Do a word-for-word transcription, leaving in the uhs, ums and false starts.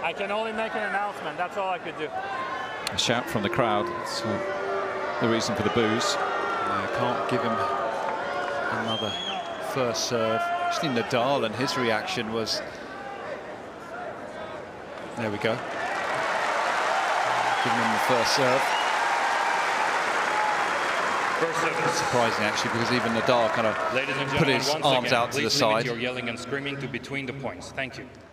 I can only make an announcement. That's all I could do. A shout from the crowd. It's uh, the reason for the boos. I can't give him another first serve. Actually, Nadal and his reaction was... There we go. Giving him the first serve. First serve. Surprising, actually, because even Nadal kind of put his arms out to the side. You're yelling and screaming to between the points. Thank you.